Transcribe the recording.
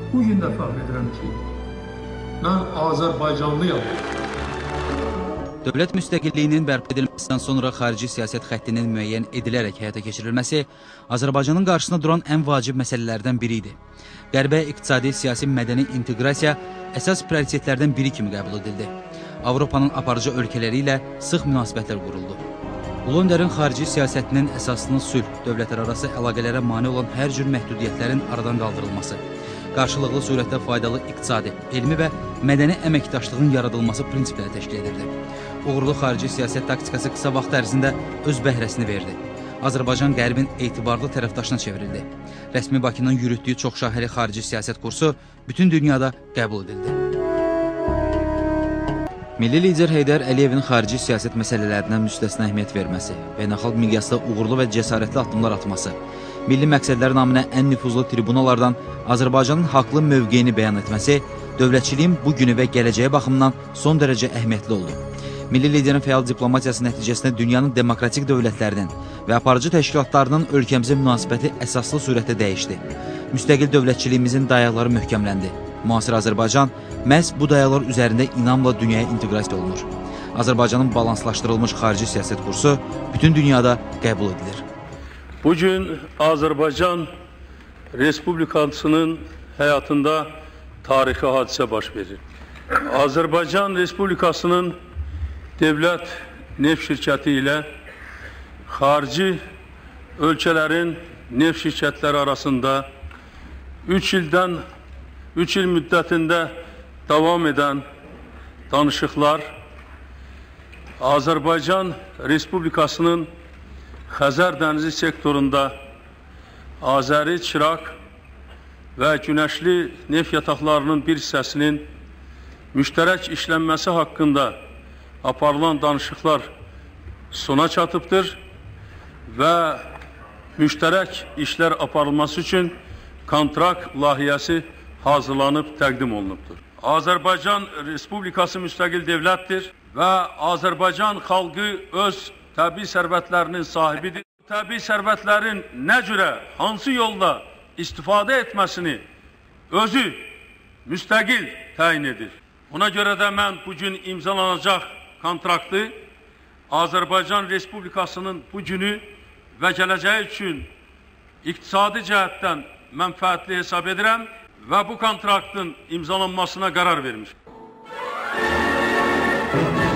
bugün də fəxr edirəm ki, mən Azərbaycanlıyam. Dövlət müstəqilliyinin bərpa edilməsindən sonra xarici siyasət xəttinin müəyyən edilərək həyata keçirilməsi Azərbaycanın qarşısına duran ən vacib məsələlərdən biri idi. Qərbə iqtisadi, siyasi, mədəni inteqrasiya əsas prioritetlərdən biri kimi qəbul edildi. Avropanın aparıcı ölkələri ilə sıx münasibətlər quruldu. Ulu Öndərin xarici siyasətinin əsasının sülh, dövlətlərarası əlaqələrə mane olan hər cür məhdudiyyətlərin aradan qaldırılması, qarşılıqlı surətdə faydalı iqtisadi, elmi və mədəni əməkdaşlığın yaradılması prinsipləri təşkil edirdi. Uğurlu xarici siyasət taktikası qısa vaxt ərzində öz bəhrəsini verdi. Azərbaycan Qərbin etibarlı tərəfdaşına çevrildi. Rəsmi Bakının yürütdüyü çoxşaxəli xarici siyasət kursu bütün dünyada qəbul edildi. Milli lider Heydər Əliyevin xarici siyasət məsələlərinə müstəsna əhəmiyyət verməsi, beynəlxalq miqyasda uğurlu və cəsarətli addımlar atması, milli məqsədlər naminə ən nüfuzlu tribunalardan Azərbaycanın haqlı mövqeyini bəyan etməsi, dövlətçiliyin bu günü və gələcəyə baxımından son dərəcə əhəmiyyətli oldu. Milli liderin fəal diplomatiyası nəticəsində dünyanın demokratik dövlətlərinin və aparıcı təşkilatlarının ölkəmizə münasibəti əsaslı surətdə dəyişdi. Müstəqil dövlətçiliyimizin dayaqları möhkəmləndi. Müasir Azərbaycan məhz bu dayaqlar üzərində inamla dünyaya inteqrasiya olunur. Azərbaycanın balanslaşdırılmış xarici siyasət kursu bütün dünyada qəbul edilir. Bugün Azərbaycan Respublikasının həyatında tarixi hadisə baş verir. Azərbaycan Respublikasının Dövlət neft şirkəti ilə xarici ölkələrin neft şirkətləri arasında 3 il müddətində davam edən danışıqlar Azərbaycan Respublikasının Xəzər dənizi sektorunda Azəri, Çıraq və Günəşli neft yataqlarının bir hissəsinin müştərək işlənməsi haqqında aparılan danışıqlar sona çatıbdır və müştərək işlər aparılması üçün kontrakt layihəsi hazırlanıb təqdim olunubdur. Azərbaycan Respublikası müstəqil dövlətdir və Azərbaycan xalqı öz təbii sərvətlərinin sahibidir. Təbii sərvətlərin nə cürə, hansı yolda istifadə etməsini özü müstəqil təyin edir. Buna görə də mən bugün imzalanacaq kontraktı Azərbaycan Respublikasının bu günü və gələcəyi üçün iqtisadi cəhətdən mənfəətli hesab edirəm və bu kontraktın imzalanmasına qərar vermişəm.